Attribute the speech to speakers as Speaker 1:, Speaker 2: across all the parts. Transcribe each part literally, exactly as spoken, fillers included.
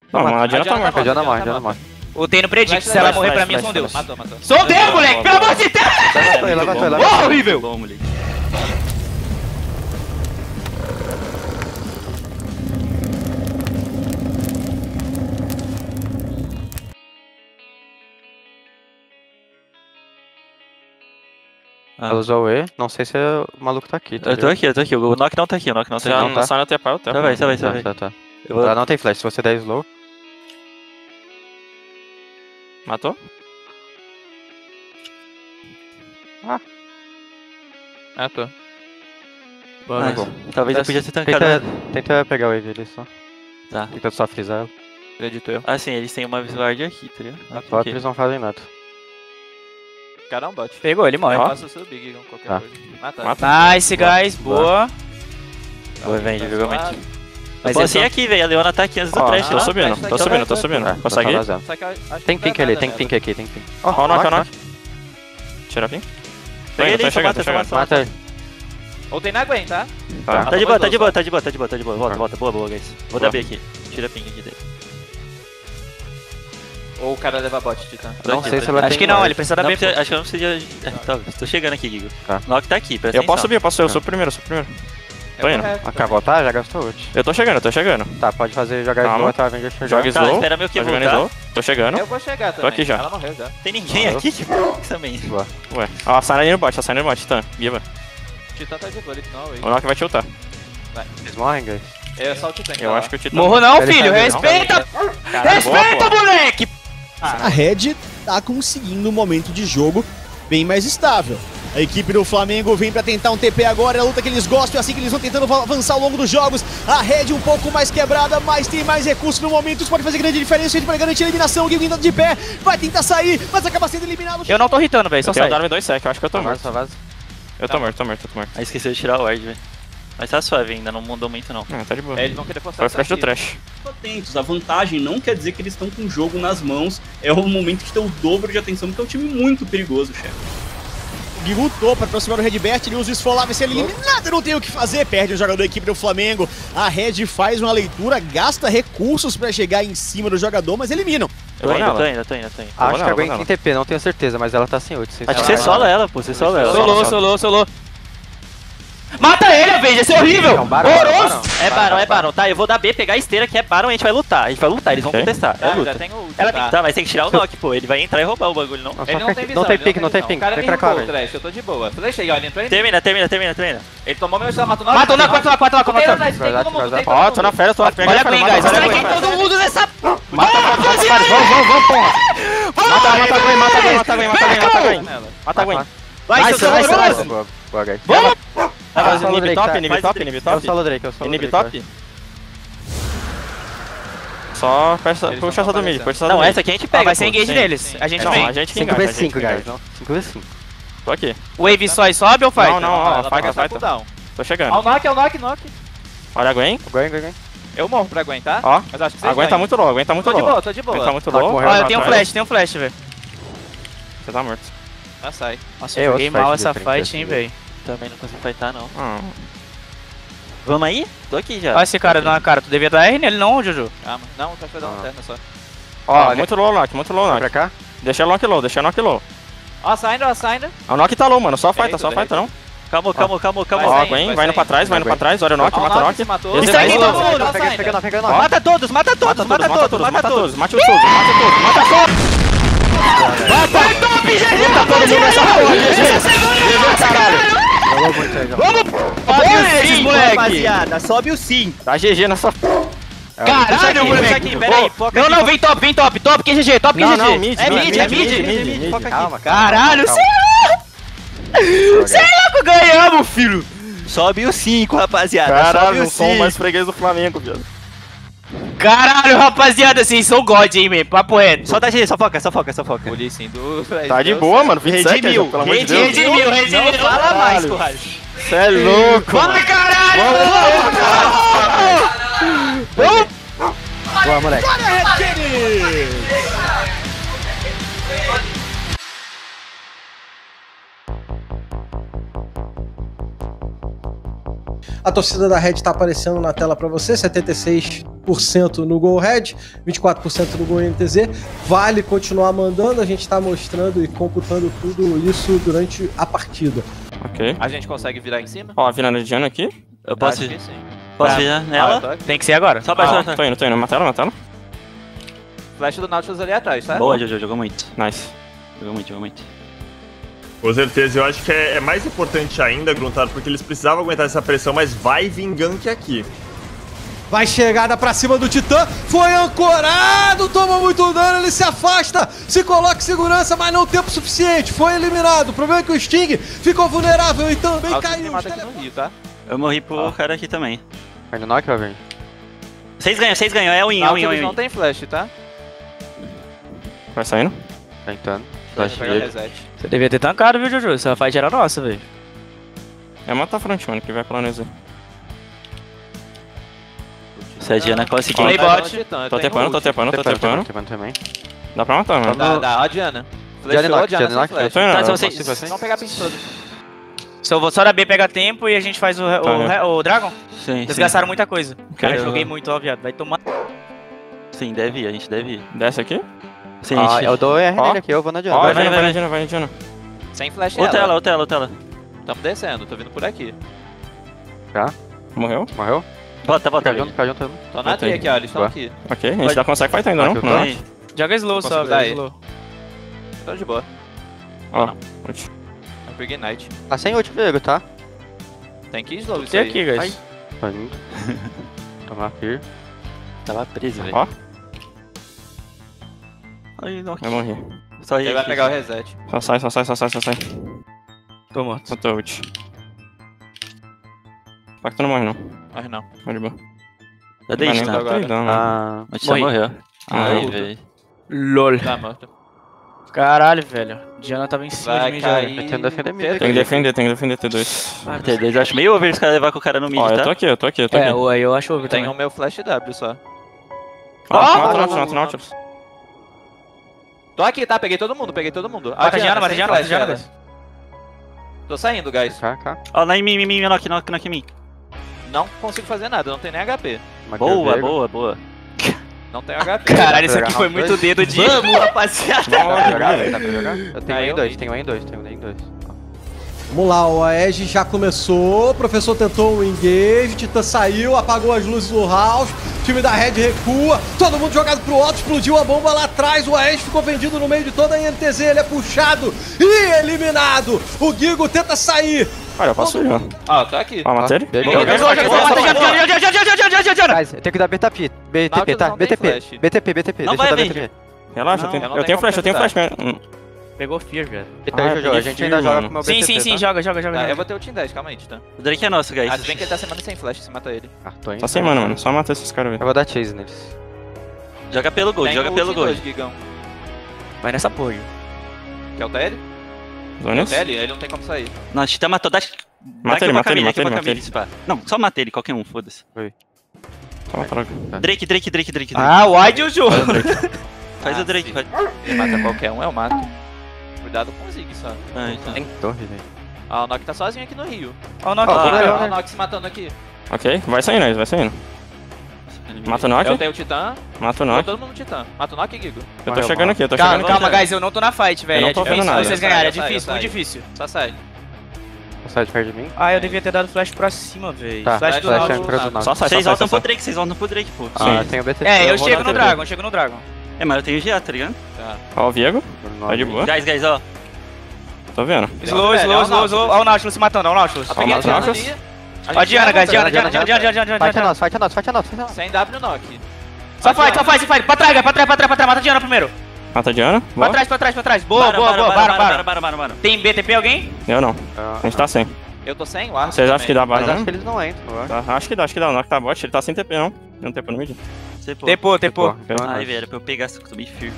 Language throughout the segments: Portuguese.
Speaker 1: Não, mas a Diana tá morta.
Speaker 2: A Diana morre, a Diana morre.
Speaker 3: O T no predict, se ela morrer pra mim, eu sou um deus.
Speaker 4: Matou, matou.
Speaker 3: Sou um deus, moleque! Pelo amor de Deus!
Speaker 2: Leva ele, leva ele, leva
Speaker 3: Porra, horrível!
Speaker 5: Bom, moleque.
Speaker 2: Ela usou o E, não sei se o maluco tá aqui. Tá
Speaker 5: Eu tô aqui, eu tô aqui. O Nock não tá aqui, o Nock não tá
Speaker 1: Se
Speaker 5: aqui.
Speaker 1: ela
Speaker 5: Não
Speaker 1: não
Speaker 5: tá.
Speaker 1: sai na T P, eu
Speaker 5: Tá,
Speaker 1: tepo.
Speaker 5: vai, tá, vai, tá,
Speaker 2: Tá,
Speaker 5: vai.
Speaker 2: tá, tá.
Speaker 5: Eu vou...
Speaker 2: Ela não tem flash, se você der slow.
Speaker 1: Matou?
Speaker 4: Ah, tô.
Speaker 5: Ah,
Speaker 2: bom.
Speaker 5: talvez eu podia ter tancado.
Speaker 2: Tenta, tenta pegar o wave ali só.
Speaker 5: Tá.
Speaker 2: Tenta só frisar ela.
Speaker 4: Acredito eu.
Speaker 5: Ah, sim, eles têm uma Ward aqui, tá ligado?
Speaker 2: Na
Speaker 5: Aqui,
Speaker 2: top
Speaker 5: aqui.
Speaker 2: eles não fazem nada.
Speaker 4: Cara, é um bot.
Speaker 3: Pegou, ele morre.
Speaker 4: Eu faço o seu big, qualquer
Speaker 2: Tá.
Speaker 4: coisa. Mata.
Speaker 1: Mata.
Speaker 3: Nice, guys. Boa.
Speaker 5: Boa, vem, jogou muito.
Speaker 3: Mas
Speaker 5: Mas assim
Speaker 3: eles
Speaker 5: aqui, velho. A Leona tá aqui antes do
Speaker 1: Ó,
Speaker 5: trash,
Speaker 1: tô
Speaker 5: lá.
Speaker 1: subindo,
Speaker 4: Tá,
Speaker 1: tô
Speaker 4: tá,
Speaker 1: subindo,
Speaker 4: tá,
Speaker 1: tô
Speaker 4: tá,
Speaker 1: subindo.
Speaker 2: Tá,
Speaker 1: Consegue
Speaker 2: tá
Speaker 1: ir?
Speaker 2: vazando.
Speaker 4: Só que eu acho que
Speaker 2: Tem
Speaker 4: não
Speaker 2: pink
Speaker 4: dá
Speaker 2: ali,
Speaker 4: nada
Speaker 2: tem
Speaker 4: nela.
Speaker 2: pink aqui, tem pink.
Speaker 1: Ó, ó o knock, ó o knock. Tira pin.
Speaker 5: Pega ele,
Speaker 1: Tô
Speaker 5: só
Speaker 1: chegando,
Speaker 5: mata,
Speaker 1: tô
Speaker 5: só mata,
Speaker 1: chegando.
Speaker 5: só mata.
Speaker 2: Mata ele.
Speaker 4: Ou tem na Gwen, tá?
Speaker 1: Tá.
Speaker 5: Tá de boa, tá de boa, tá de boa, tá de boa, tá de boa. Volta, volta. Boa, boa, guys. Vou
Speaker 1: Boa.
Speaker 5: dar B aqui. Tira a ping aqui dele.
Speaker 4: Ou o cara leva bot, Titã.
Speaker 2: Não
Speaker 5: aqui,
Speaker 2: sei
Speaker 5: tá
Speaker 2: se ela
Speaker 3: Acho
Speaker 2: tem
Speaker 3: que não,
Speaker 2: ward.
Speaker 3: ele precisa da
Speaker 5: Não
Speaker 3: B.
Speaker 5: precisa, acho que eu não preciso de... É, tá, tô chegando aqui, Gigo.
Speaker 2: Tá.
Speaker 5: Nock tá aqui, presta
Speaker 1: Eu posso
Speaker 5: atenção.
Speaker 1: subir, eu posso subir, eu sou o primeiro, eu sou o primeiro. Tô indo.
Speaker 2: Acabou, tá? Já gastou ult.
Speaker 1: Eu tô chegando, eu tô chegando.
Speaker 2: Tá, pode fazer jogar
Speaker 1: Calma.
Speaker 2: slow até a Avenger chegar.
Speaker 1: Joga
Speaker 5: Tá,
Speaker 1: slow.
Speaker 5: espera meu que
Speaker 1: Tô jogando
Speaker 5: voltar.
Speaker 1: slow. Tô chegando.
Speaker 4: Eu vou chegar também.
Speaker 1: aqui já.
Speaker 4: Ela morreu já.
Speaker 5: Tem ninguém aqui que também.
Speaker 2: Boa.
Speaker 1: Ué. Ó, a Sana ali no bot, a Sana ali no bot, tá. Giva.
Speaker 4: Titã tá de boa, ele não,
Speaker 1: O Nock vai tiltar.
Speaker 2: Eles morrem, guys.
Speaker 4: É só o Titã.
Speaker 1: Eu acho que o Titã...
Speaker 3: Morro não,
Speaker 2: Ele
Speaker 3: filho.
Speaker 2: tá-
Speaker 3: Respeita.
Speaker 1: Caralho, boa,
Speaker 3: Respeita,
Speaker 1: pô.
Speaker 3: moleque.
Speaker 6: A Red tá conseguindo um momento de jogo bem mais estável. A equipe do Flamengo vem pra tentar um T P agora, é a luta que eles gostam, é assim que eles vão tentando avançar ao longo dos jogos. A Red um pouco mais quebrada, mas tem mais recursos no momento, isso pode fazer grande diferença, ele vai garantir a eliminação. O Gui vindo de pé, vai tentar sair, mas acaba sendo eliminado.
Speaker 3: Eu não tô hitando, velho. Só
Speaker 1: Eu tenho
Speaker 3: sai.
Speaker 1: o W dois sec, eu acho que eu tô
Speaker 2: Só vaza,
Speaker 1: morto.
Speaker 2: só vaza.
Speaker 1: Eu tô morto, tô morto, tô morto.
Speaker 5: Aí esqueceu de tirar o ward, velho. Mas tá suave ainda, não mudou muito não.
Speaker 1: Não, tá de boa.
Speaker 4: É, eles vão querer forçar
Speaker 1: Foi o
Speaker 4: essa
Speaker 1: flash do
Speaker 4: aqui.
Speaker 1: trash.
Speaker 7: atentos. A vantagem não quer dizer que eles estão com o jogo nas mãos. É o momento de ter o dobro de atenção, porque é um time muito perigoso, chefe.
Speaker 6: O Gui lutou pra aproximar o Redbert, ele usa o esfolar, vai ser eliminado, não tem o que fazer, perde o jogador da equipe do Flamengo. A Red faz uma leitura, gasta recursos pra chegar em cima do jogador, mas eliminam.
Speaker 5: Eu
Speaker 1: vou
Speaker 5: ainda,
Speaker 1: nela.
Speaker 5: tô ainda, tô ainda, tô ainda.
Speaker 2: Acho
Speaker 1: nela,
Speaker 2: que a
Speaker 1: vou
Speaker 2: Gwen
Speaker 1: nela.
Speaker 2: tem T P, não tenho certeza, mas ela tá sem ult. vocês
Speaker 5: Acho que
Speaker 2: sabem.
Speaker 5: você sola ela, pô, você sola ela.
Speaker 3: Solou, solou, solou. Mata ele, Avenger, esse é horrível!
Speaker 2: Não, Barão,
Speaker 3: Horroroso!
Speaker 2: Barão.
Speaker 5: É Baron, é Baron. Tá, eu vou dar B, pegar a esteira que é Baron, a gente vai lutar. A gente vai lutar, eles vão
Speaker 1: Ok.
Speaker 5: contestar. É
Speaker 4: Ah, já
Speaker 5: luta.
Speaker 4: tem o ult,
Speaker 3: Ela
Speaker 4: tá.
Speaker 5: Tá, mas tem que tirar o Nock, pô. Ele vai entrar e roubar o bagulho, não.
Speaker 2: Não, só
Speaker 4: Ele não
Speaker 2: fica
Speaker 4: tem
Speaker 2: aqui.
Speaker 4: visão,
Speaker 2: Não tem
Speaker 4: ele
Speaker 2: pink, não tem
Speaker 4: visão.
Speaker 2: pink.
Speaker 4: O cara
Speaker 2: Vem
Speaker 4: me
Speaker 2: pra cá,
Speaker 4: roubou o
Speaker 2: velho.
Speaker 4: trash, eu tô de boa. Flash aí, ó, ele entrou em mim.
Speaker 5: Termina, termina, termina, termina.
Speaker 4: Ele tomou meu estilo, matou nós.
Speaker 3: Mata o Nock, mata o Nock, mata o Nock, mata o Nock.
Speaker 4: Tem todo mundo, tem todo
Speaker 1: Ó,
Speaker 4: mundo.
Speaker 1: tô na férias, tô na férias.
Speaker 3: Olha a Gwen, guys, olha a Gwen. todo mundo nessa...
Speaker 1: Mata, mata, mata, vamos, vamos, vamos, porra. Mata, mata a Gwen, mata a Gwen, mata a Gwen, mata a Gwen, mata a Gwen. Mata a Gwen.
Speaker 3: Vai,
Speaker 2: Nice,
Speaker 3: seu
Speaker 2: nice,
Speaker 3: horroroso!
Speaker 2: nice. Boa, boa, guys.
Speaker 3: Vamos!
Speaker 1: Tá fazendo
Speaker 2: solo
Speaker 1: inib
Speaker 2: Drake,
Speaker 1: top,
Speaker 2: tá?
Speaker 1: inib top, inib
Speaker 2: É o
Speaker 1: top.
Speaker 2: solo Drake, é o solo
Speaker 1: Inib
Speaker 2: Drake.
Speaker 1: top. Só peça,
Speaker 4: Eles
Speaker 1: puxa
Speaker 4: não
Speaker 1: essa do mid,
Speaker 4: aparecendo.
Speaker 1: puxa essa do
Speaker 5: Não,
Speaker 1: mid.
Speaker 5: essa aqui a gente
Speaker 3: Ah,
Speaker 5: pega,
Speaker 3: vai ser
Speaker 5: pô.
Speaker 3: engage
Speaker 1: sim,
Speaker 3: neles. A gente
Speaker 1: Não,
Speaker 3: vem.
Speaker 1: a gente
Speaker 2: cinco
Speaker 1: engage,
Speaker 2: vs cinco,
Speaker 1: a gente
Speaker 2: guys.
Speaker 1: engage.
Speaker 2: cinco vs cinco.
Speaker 1: Tô aqui.
Speaker 3: Wave só e sobe ou fight?
Speaker 1: Não, não, ó,
Speaker 4: Ela vai
Speaker 1: fight,
Speaker 4: passar
Speaker 1: fight.
Speaker 4: cooldown.
Speaker 1: Tô
Speaker 4: Ó,
Speaker 1: chegando.
Speaker 4: o knock, é o knock, knock.
Speaker 1: Olha a Gwen.
Speaker 2: Gwen, Gwen, Gwen.
Speaker 4: Eu morro pra Gwen, tá?
Speaker 1: Ó,
Speaker 4: Mas acho que
Speaker 1: a Gwen tá muito low, a Gwen tá muito
Speaker 4: Tô de
Speaker 1: low.
Speaker 4: boa, tô de
Speaker 1: A Gwen tá
Speaker 4: boa.
Speaker 1: muito
Speaker 2: Knock
Speaker 1: low.
Speaker 2: morreu.
Speaker 3: Ó, eu tenho um
Speaker 1: Atrás.
Speaker 3: flash, tenho um flash, velho.
Speaker 1: Você tá morto.
Speaker 4: Já sai.
Speaker 3: Nossa,
Speaker 2: É
Speaker 3: eu joguei
Speaker 2: outro
Speaker 3: mal
Speaker 2: fight
Speaker 3: essa
Speaker 2: diferente,
Speaker 3: fight, hein,
Speaker 2: assim.
Speaker 3: velho.
Speaker 5: Também não consigo fightar, não.
Speaker 1: Ah,
Speaker 5: Vamos aí? Tô aqui já.
Speaker 3: Olha esse cara na cara, tu devia dar R nele não, Jojo?
Speaker 4: Calma. Não, tá foi dar uma
Speaker 2: Ah.
Speaker 4: lanterna só.
Speaker 1: ó,
Speaker 2: Olha.
Speaker 1: muito low o knock, muito low o
Speaker 2: Vem pra
Speaker 1: knock.
Speaker 2: cá.
Speaker 1: Deixa ele knock low, deixa ele knock low.
Speaker 4: Ó, saindo, ó, saindo.
Speaker 1: O knock tá low, mano, só fighta,
Speaker 4: Direito,
Speaker 1: só fighta, não.
Speaker 5: Calma, calma, calma, calma.
Speaker 1: Ó,
Speaker 4: Vai
Speaker 1: a Gwen,
Speaker 4: saindo,
Speaker 1: vai indo
Speaker 4: vai
Speaker 1: pra trás, vai indo pra trás, olha o knock,
Speaker 4: Ó, o
Speaker 1: mata o
Speaker 4: knock
Speaker 1: knock.
Speaker 4: se matou.
Speaker 1: Esse
Speaker 3: Isso
Speaker 1: daí,
Speaker 3: aqui,
Speaker 1: ó.
Speaker 3: todo mundo!
Speaker 2: Pega, pega, pega, pega, pega.
Speaker 3: Mata todos, mata todos,
Speaker 1: Mata
Speaker 3: mata
Speaker 1: todos,
Speaker 3: todos, mata todos!
Speaker 1: mate os todos, mate todos, mata todos.
Speaker 3: Vai top, G G!
Speaker 1: Tá todo mundo nessa porra, G G. G G, caralho.
Speaker 2: Jogou muito aí, já.
Speaker 3: Sobe o sim, moleque!
Speaker 5: rapaziada. Sobe o sim.
Speaker 1: Tá G G nessa...
Speaker 3: Caralho, moleque!
Speaker 5: aqui, pera aí, foca
Speaker 3: Não,
Speaker 5: aqui,
Speaker 3: não, vem top, vem top, top, Q G G, top Q G G!
Speaker 1: Não, não, mid,
Speaker 3: É
Speaker 1: mid,
Speaker 3: mid, é
Speaker 1: mid,
Speaker 3: mid!
Speaker 1: mid, mid, mid.
Speaker 2: Calma, calma,
Speaker 3: Caralho,
Speaker 2: calma.
Speaker 3: cê é louco, ganhamos, filho!
Speaker 5: Sobe o cinco, rapaziada.
Speaker 1: Caralho,
Speaker 5: Sobe
Speaker 1: não
Speaker 5: o
Speaker 1: sou
Speaker 5: cinco.
Speaker 1: mais freguês do Flamengo, viado.
Speaker 3: Caralho, rapaziada, vocês são God, hein, man, papo reto.
Speaker 5: Só dá G G, só foca, só foca, só foca.
Speaker 4: Polícia indo.
Speaker 1: Tá de boa, mano. vinte e sete,
Speaker 5: Redimiu,
Speaker 1: pelo amor de Deus.
Speaker 3: Redimiu, redimiu!
Speaker 5: Não fala mais,
Speaker 1: Caralho.
Speaker 5: porra.
Speaker 1: Cê é louco.
Speaker 3: Vai, caralho!
Speaker 2: Boa, moleque.
Speaker 8: A torcida da Red tá aparecendo na tela pra você, setenta e seis por cento no Gol Red, vinte e quatro por cento no Gol N T Z. Vale continuar mandando, a gente tá mostrando e computando tudo isso durante a partida.
Speaker 1: Ok.
Speaker 4: A gente consegue virar em cima?
Speaker 1: Ó, a virada de Diana aqui.
Speaker 5: Eu posso
Speaker 4: Acho
Speaker 5: ir.
Speaker 4: que sim.
Speaker 5: Posso
Speaker 3: Tá.
Speaker 5: virar nela?
Speaker 4: Ah,
Speaker 3: Tem que ser agora.
Speaker 5: Só pra
Speaker 1: Ah,
Speaker 5: ah,
Speaker 1: tô indo, tô indo. Mata ela, mata ela.
Speaker 4: Flash do Nautilus ali atrás, tá?
Speaker 5: Boa, Jojo, jogou muito.
Speaker 1: Nice.
Speaker 5: Jogou muito, jogou muito.
Speaker 9: Com certeza, eu acho que é, é mais importante ainda, Gruntado, porque eles precisavam aguentar essa pressão, mas vai vir gank aqui.
Speaker 8: Vai chegada pra cima do Titã, foi ancorado, toma muito dano, ele se afasta, se coloca em segurança, mas não tempo suficiente, foi eliminado. O problema é que o Sting ficou vulnerável e também
Speaker 4: Nautilus
Speaker 8: caiu.
Speaker 4: me mata aqui no Rio, tá?
Speaker 3: Eu morri pro cara aqui também.
Speaker 2: Vai no knock, vai vir.
Speaker 3: Vocês ganham, vocês ganham. É o win, é o win, é o
Speaker 4: Nautilus
Speaker 3: win.
Speaker 4: não tem flash, tá?
Speaker 1: Vai saindo.
Speaker 2: Tentando.
Speaker 4: Vai
Speaker 2: Flash
Speaker 4: pegar o
Speaker 2: dele.
Speaker 4: reset.
Speaker 3: Você devia ter tancado, viu, Jojo? Essa fight era nossa, velho.
Speaker 1: É matar a front, mano, que vai pela Neza.
Speaker 3: Se a Diana conseguir.
Speaker 4: Play
Speaker 1: Play
Speaker 4: bot.
Speaker 1: bot.
Speaker 4: Titã,
Speaker 1: Tô
Speaker 4: tem
Speaker 1: tepando, tô
Speaker 4: ult.
Speaker 1: tepando, tô tepando.
Speaker 2: Tepando também.
Speaker 1: Dá pra matar, mano.
Speaker 4: Dá, dá, ó a Diana.
Speaker 2: Diana
Speaker 4: Flashou,
Speaker 2: knock,
Speaker 4: Diana
Speaker 2: Diana
Speaker 4: sem
Speaker 2: knock.
Speaker 1: Eu
Speaker 4: flash.
Speaker 1: tô indo.
Speaker 3: Tá,
Speaker 1: eu
Speaker 3: só
Speaker 1: posso-
Speaker 3: vocês-
Speaker 2: Vai ser?
Speaker 4: Vão pegar pin todo.
Speaker 3: Se eu vou só da B pega tempo e a gente faz o, o,
Speaker 1: Tá,
Speaker 3: re- o Dragon.
Speaker 5: Sim,
Speaker 3: Vocês
Speaker 5: sim.
Speaker 3: gastaram muita coisa. Cara, eu
Speaker 5: eu-
Speaker 3: joguei muito, ó, viado. Vai tomar.
Speaker 5: Sim, deve ir, a gente deve ir.
Speaker 1: Desce aqui.
Speaker 5: Sim,
Speaker 2: Ah,
Speaker 5: a gente...
Speaker 2: eu dou R
Speaker 1: Ó.
Speaker 2: nele aqui, eu vou na Diana.
Speaker 1: Ó,
Speaker 5: vai,
Speaker 1: vai,
Speaker 5: vai,
Speaker 1: vai,
Speaker 5: vai.
Speaker 1: Diana, vai, Diana.
Speaker 4: Sem flash
Speaker 5: Outra ela,
Speaker 4: ela.
Speaker 5: outra ela, outra ela.
Speaker 4: Tamo descendo, tô vindo por aqui.
Speaker 1: Morreu?
Speaker 2: Morreu?
Speaker 5: Bota, bota,
Speaker 2: Fica junto, fica junto.
Speaker 4: Tô na
Speaker 1: Botei.
Speaker 4: tria aqui, ó. Eles estão
Speaker 2: Boa.
Speaker 4: aqui.
Speaker 1: Ok, a gente já consegue fightar ainda, não?
Speaker 2: Aqui,
Speaker 1: Não.
Speaker 2: tá.
Speaker 5: Aí.
Speaker 3: Joga slow só,
Speaker 4: Consigo dar
Speaker 3: velho.
Speaker 4: aí.
Speaker 3: Slow.
Speaker 4: Tô de boa.
Speaker 1: Ó, ult.
Speaker 4: Eu peguei Knight.
Speaker 2: Tá sem ult, Viego, tá?
Speaker 4: Tem que ir slow isso
Speaker 3: Tem
Speaker 4: aí.
Speaker 3: aqui, guys.
Speaker 2: Ai. Tá indo. Tomar fear.
Speaker 5: Tava preso, velho.
Speaker 1: Ó,
Speaker 5: Ai, não.
Speaker 1: vai morrer.
Speaker 5: Só
Speaker 4: Ele
Speaker 5: aí.
Speaker 4: vai pegar o reset.
Speaker 1: Só sai, só sai, só sai, só sai.
Speaker 3: Tô morto.
Speaker 1: Só tô ult. Só que tu não morre, não.
Speaker 4: Mas não.
Speaker 1: Vai de boa.
Speaker 5: Já
Speaker 1: Vai
Speaker 5: dei
Speaker 1: nem
Speaker 5: isso,
Speaker 1: dar
Speaker 5: né?
Speaker 4: agora.
Speaker 1: doidão, né?
Speaker 2: Ah,
Speaker 5: A gente já
Speaker 3: Morri.
Speaker 5: morreu.
Speaker 1: Ah,
Speaker 5: Aí,
Speaker 4: eu-
Speaker 5: velho.
Speaker 3: LOL.
Speaker 4: Tá morto.
Speaker 3: Caralho, velho. Diana tava em cima de
Speaker 4: Vai
Speaker 3: mim já.
Speaker 4: cair.
Speaker 2: Eu tento defender mid
Speaker 1: Tem que defender, tem que defender T dois.
Speaker 5: T dois, eu acho meio over os caras levar com o cara no mid,
Speaker 1: Ó, eu
Speaker 5: tá?
Speaker 1: tô aqui, eu tô aqui, eu tô
Speaker 3: É,
Speaker 1: aqui.
Speaker 3: o- aí eu acho over
Speaker 4: Tem
Speaker 3: também.
Speaker 4: o meu flash W só.
Speaker 1: Ó,
Speaker 3: Ó,
Speaker 1: Nautilus,
Speaker 3: ó,
Speaker 1: Nautilus, Nautilus.
Speaker 4: Tô aqui, tá? Peguei todo mundo, peguei todo mundo.
Speaker 3: Mata a Diana, mata a
Speaker 4: sem
Speaker 3: Diana, mata a
Speaker 4: flash,
Speaker 3: Diana,
Speaker 4: ela.
Speaker 3: guys.
Speaker 4: Tô saindo, guys.
Speaker 2: cá, cá.
Speaker 5: Ó, lá em mim, em mim, knock, knock, knock em mim.
Speaker 4: Não consigo fazer nada, não tem nem H P.
Speaker 5: Boa, boa, boa.
Speaker 4: Não tenho H P.
Speaker 3: Caralho, isso
Speaker 2: Dá pra
Speaker 3: aqui
Speaker 2: jogar
Speaker 3: foi
Speaker 2: round
Speaker 3: muito
Speaker 2: dois?
Speaker 3: dedo de...
Speaker 5: Vamos, rapaziada.
Speaker 2: Dá pra jogar? Dá pra jogar? Eu tenho
Speaker 4: Ah,
Speaker 2: um
Speaker 4: eu
Speaker 2: em dois,
Speaker 4: vi.
Speaker 2: tenho um em dois, tenho um em dois.
Speaker 8: Vamos lá, o Aege já começou, o professor tentou um engage, Titã saiu, apagou as luzes do house, o time da Red recua, todo mundo jogado pro alto, explodiu a bomba lá atrás, o Aege ficou vendido no meio de toda a N T Z, ele é puxado e eliminado, o Gigo tenta sair.
Speaker 1: Olha, eu posso ir, ó.
Speaker 4: Ah, tô aqui.
Speaker 1: Ó, matei ele.
Speaker 2: Bebe,
Speaker 1: Joga,
Speaker 2: bebe.
Speaker 1: joga, joga,
Speaker 3: Mata a
Speaker 1: joga,
Speaker 3: Diana,
Speaker 1: joga.
Speaker 3: Diana, Diana, Diana, Diana, Diana, Diana.
Speaker 2: Guys, eu tenho que dar B T P, B T P,
Speaker 4: Nautilus
Speaker 2: tá?
Speaker 4: não tem
Speaker 2: B T P,
Speaker 4: flash.
Speaker 2: B T P, B T P,
Speaker 5: Não
Speaker 2: deixa eu
Speaker 5: vai,
Speaker 2: dar B T P.
Speaker 1: Relaxa, eu
Speaker 5: Não,
Speaker 1: tenho,
Speaker 4: eu não
Speaker 1: eu tenho
Speaker 4: tenho
Speaker 1: flash, eu tenho
Speaker 4: como
Speaker 1: flash. Hum,
Speaker 3: Pegou Fear, velho.
Speaker 2: Então,
Speaker 1: Ah,
Speaker 2: Jojo, a
Speaker 1: peguei
Speaker 2: gente
Speaker 1: fear,
Speaker 2: ainda joga
Speaker 1: mano.
Speaker 2: com o meu B T P,
Speaker 3: Sim, sim, sim,
Speaker 2: tá?
Speaker 3: joga, joga, joga.
Speaker 4: Tá,
Speaker 3: joga.
Speaker 4: eu vou ter o Team dez, calma aí, Titã.
Speaker 5: O Drake é nosso, guys.
Speaker 4: Ah, se bem que ele tá semana sem flash, se mata ele.
Speaker 2: Ah, tô indo.
Speaker 1: Tá sem mana, mano. Só mata esses caras,
Speaker 2: Eu
Speaker 1: velho.
Speaker 2: vou dar chase neles.
Speaker 5: Joga pelo gol,
Speaker 4: Tem
Speaker 5: joga
Speaker 4: o
Speaker 5: pelo
Speaker 4: ult
Speaker 5: gol.
Speaker 4: dois, Gigão.
Speaker 3: Vai nessa porra.
Speaker 4: Quer o T L?
Speaker 1: Zonas?
Speaker 4: T L? Ele não tem como sair.
Speaker 5: Não, a Titã matou. Dá...
Speaker 1: Mata ele, mata ele, mata ele, mata ele.
Speaker 5: Não, só mata ele, qualquer um, foda-se.
Speaker 1: Só uma troca.
Speaker 5: Drake, Drake, Drake, Drake. Drake.
Speaker 3: Ah, wide o jogo.
Speaker 5: Faz
Speaker 4: Ah,
Speaker 5: o Drake,
Speaker 4: sim.
Speaker 5: faz.
Speaker 4: Ele mata qualquer um, eu mato. Cuidado com o Zig só.
Speaker 5: Ah, então.
Speaker 2: Tem torre, velho.
Speaker 4: Ah, o Nock tá sozinho aqui no Rio.
Speaker 3: Ó o Nock.
Speaker 2: Ó,
Speaker 3: aqui,
Speaker 2: vou
Speaker 3: cara.
Speaker 2: levar,
Speaker 4: Olha
Speaker 2: né?
Speaker 4: o Nock se matando aqui.
Speaker 1: Ok, vai saindo, Ace, vai saindo. Mata o
Speaker 4: Eu
Speaker 1: Nock,
Speaker 4: tenho o Titã.
Speaker 1: mata o
Speaker 4: Tô
Speaker 1: Nock.
Speaker 4: todo mundo no Titã. Mata o Nock, Gigo.
Speaker 1: Eu tô chegando aqui, eu tô
Speaker 3: Calma,
Speaker 1: chegando
Speaker 3: calma,
Speaker 1: aqui.
Speaker 3: guys, eu não tô na fight, velho.
Speaker 1: Eu não
Speaker 3: É
Speaker 1: tô vendo
Speaker 3: difícil
Speaker 1: nada.
Speaker 3: vocês
Speaker 4: Eu
Speaker 3: ganharem, é
Speaker 4: saio, eu
Speaker 3: difícil,
Speaker 4: saio,
Speaker 3: muito
Speaker 4: eu saio.
Speaker 3: difícil.
Speaker 4: Só sai.
Speaker 2: Você sai de perto de mim?
Speaker 3: Ah, eu devia ter dado flash pra cima, velho.
Speaker 2: Tá,
Speaker 3: Flash
Speaker 2: flash,
Speaker 3: do
Speaker 2: flash
Speaker 3: Nautilus.
Speaker 2: entra do
Speaker 1: Só
Speaker 2: Nautilus.
Speaker 1: sai, só
Speaker 5: Vocês
Speaker 1: sai,
Speaker 5: voltam
Speaker 1: só
Speaker 5: pro
Speaker 1: sai.
Speaker 5: Drake, vocês voltam pro Drake, pô.
Speaker 2: Ah, tenho B T P.
Speaker 3: É, eu
Speaker 2: vou
Speaker 3: chego
Speaker 2: dar
Speaker 3: no
Speaker 2: T P.
Speaker 3: Dragon, eu chego no Dragon.
Speaker 5: É, mas eu tenho G A, tá ligado?
Speaker 4: Tá.
Speaker 1: Ó, o Viego, tá de boa.
Speaker 5: Guys, guys, ó.
Speaker 1: Tô vendo.
Speaker 3: Slow,
Speaker 4: velho,
Speaker 3: slow,
Speaker 4: ó o
Speaker 3: slow,
Speaker 4: Nautilus.
Speaker 3: slow. Ó o Nautilus se matando, ó o Nautilus.
Speaker 4: Eu peguei a
Speaker 1: Ó,
Speaker 4: Diana
Speaker 1: Nautilus.
Speaker 4: ali.
Speaker 3: Ó a Diana, guys, Diana, Diana, Diana, Diana, Diana, Diana,
Speaker 2: Fight é
Speaker 3: Diana.
Speaker 2: nosso, fight é nosso, fight é nosso, fight é nosso.
Speaker 4: Sem W Nock.
Speaker 3: Só fight, só fight, só fight. Pra trás, guys, pra trás, pra trás, pra trás. Mata a Diana primeiro.
Speaker 1: Mata a Diana,
Speaker 3: Pra
Speaker 1: boa.
Speaker 3: trás, pra trás, pra trás. Boa,
Speaker 5: Bara,
Speaker 3: boa,
Speaker 5: bara,
Speaker 3: boa.
Speaker 5: bara,
Speaker 3: Bara,
Speaker 5: bara,
Speaker 3: bara.
Speaker 5: bara, bara, bara.
Speaker 3: Tem B T P alguém?
Speaker 1: Eu não.
Speaker 2: Ah,
Speaker 1: A gente tá sem.
Speaker 4: Eu tô sem o arco.
Speaker 1: Vocês acham que dá
Speaker 2: Mas
Speaker 1: barra,
Speaker 2: acho que
Speaker 1: não?
Speaker 2: eles não entram, eu acho.
Speaker 1: Tá, acho que dá, acho que dá. O Nock tá bot, ele tá sem T P, não. Não tem T P no mid.
Speaker 5: Você, pô.
Speaker 3: Tepô, tepô.
Speaker 2: Então,
Speaker 5: Ai,
Speaker 2: nós.
Speaker 5: velho, pra eu pegar essa tô meio firme.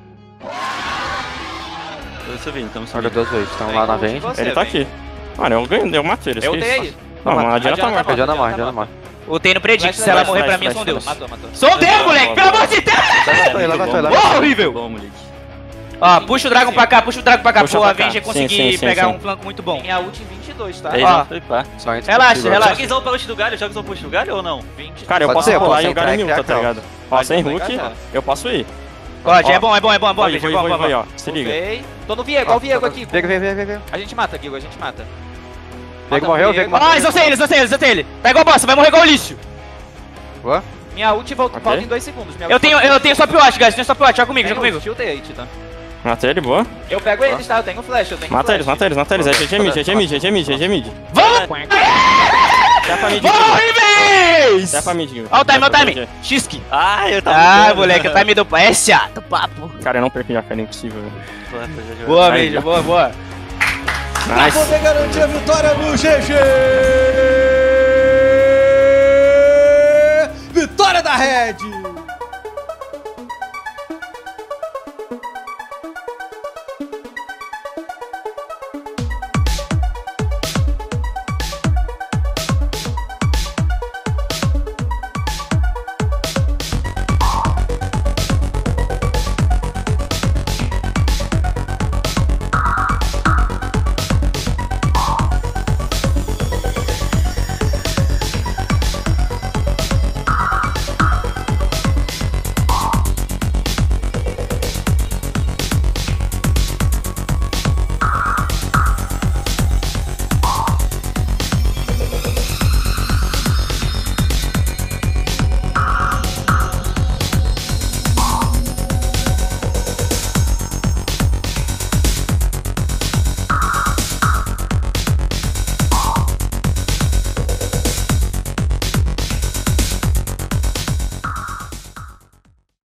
Speaker 5: Tô subindo, estamos
Speaker 2: Olha
Speaker 5: subindo.
Speaker 2: duas vezes, estão lá na vende.
Speaker 1: Ele tá aqui. Mano, eu ganhei, eu matei ele.
Speaker 4: Eu
Speaker 1: esqueci.
Speaker 4: dei aí.
Speaker 1: Não, mano, a Diana tá morta.
Speaker 2: A Diana morre, a Diana morre.
Speaker 3: O T no predict, se
Speaker 1: Flash,
Speaker 3: ela morrer
Speaker 1: flash,
Speaker 3: pra mim, eu
Speaker 1: flash,
Speaker 3: sou um deus.
Speaker 1: flash.
Speaker 4: Matou, matou.
Speaker 3: Sou um deus, moleque, pelo amor de Deus!
Speaker 2: Leva, leva, leva, leva.
Speaker 3: Porra, horrível!
Speaker 5: Bom, moleque.
Speaker 3: Ó, puxa o Dragon pra cá, puxa o Dragon pra cá,
Speaker 1: Puxa
Speaker 3: pro
Speaker 1: pra cá.
Speaker 3: Avenger
Speaker 1: Sim,
Speaker 3: conseguir
Speaker 1: sim, sim,
Speaker 3: pegar
Speaker 1: sim.
Speaker 3: um flanco muito bom.
Speaker 4: Minha ult em vinte e dois, tá?
Speaker 5: Eles
Speaker 3: Ó.
Speaker 5: vão flipar.
Speaker 2: Só antes
Speaker 3: Relaxa,
Speaker 2: possível.
Speaker 3: relaxa.
Speaker 5: Joga Slow pra ult do galho, joga Slow pra ult do galho ou não?
Speaker 4: vinte.
Speaker 1: Cara, eu
Speaker 2: Pode
Speaker 1: posso
Speaker 2: ser, eu
Speaker 1: pular
Speaker 2: posso
Speaker 1: e o Garen
Speaker 2: entrar e
Speaker 1: ulta, tá
Speaker 2: criar
Speaker 1: ligado? Ó, sem
Speaker 4: Vai,
Speaker 1: Hulk,
Speaker 4: vai, vai.
Speaker 1: eu posso ir.
Speaker 3: God,
Speaker 1: Ó.
Speaker 3: é bom, é bom, é bom, é bom,
Speaker 1: Vou,
Speaker 3: Avenger,
Speaker 1: vou,
Speaker 3: vamos,
Speaker 1: vou,
Speaker 3: vamos.
Speaker 1: ó. Se liga.
Speaker 4: Ok. Tô no Viego, ó o Viego aqui.
Speaker 2: Vega, vega, vega, vega.
Speaker 4: A gente mata, Gigo, a gente mata.
Speaker 2: Vega
Speaker 4: Mata
Speaker 2: morreu,
Speaker 4: o
Speaker 2: Vega
Speaker 4: Viego.
Speaker 2: morreu.
Speaker 3: Ah, exaustei ele, exaustei ele, exaustei ele. Pega o boss, vai morrer igual o lixo.
Speaker 2: Boa.
Speaker 4: Minha ult volta,
Speaker 1: Ok.
Speaker 4: volta em dois segundos. Minha
Speaker 3: Eu
Speaker 4: ult
Speaker 3: tenho,
Speaker 4: volta em
Speaker 3: eu
Speaker 4: dois
Speaker 3: tenho só
Speaker 4: segundos.
Speaker 3: P-Watch, guys, tenho só P-Watch, joga comigo,
Speaker 4: Tenho
Speaker 3: joga comigo.
Speaker 4: ult, ultei it, tá?
Speaker 1: Matei ele, boa.
Speaker 4: Eu pego eles, tá? Eu tenho flash, eu tenho
Speaker 1: Mata
Speaker 4: flash.
Speaker 1: eles, mata eles, mata eles. É G G mid, G G mid, G G mid, G G mid.
Speaker 3: Vamos!
Speaker 1: Tepa mid.
Speaker 3: Vamos, Rivens!
Speaker 1: Tepa mid, Gil.
Speaker 3: Ó o time, ó o
Speaker 1: Tepa
Speaker 3: time.
Speaker 1: mid.
Speaker 3: Xisk.
Speaker 5: Ah, eu tava.
Speaker 3: Ah,
Speaker 5: ligando.
Speaker 3: moleque, o time do é chato, papo.
Speaker 1: Cara, eu não perco já, cara, é impossível. velho.
Speaker 5: Porra, tô já jogando.
Speaker 3: Boa,
Speaker 1: Aí,
Speaker 3: Avenger,
Speaker 1: já.
Speaker 3: boa, boa.
Speaker 8: Pra
Speaker 1: Nice.
Speaker 8: poder garantir a vitória no G G! Vitória da Red!